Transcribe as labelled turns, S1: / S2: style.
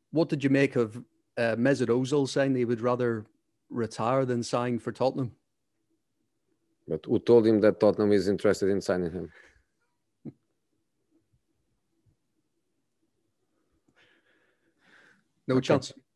S1: What did you make of Mesut Ozil saying he would rather retire than sign for Tottenham?
S2: But who told him that Tottenham is interested in signing him?
S1: No chance.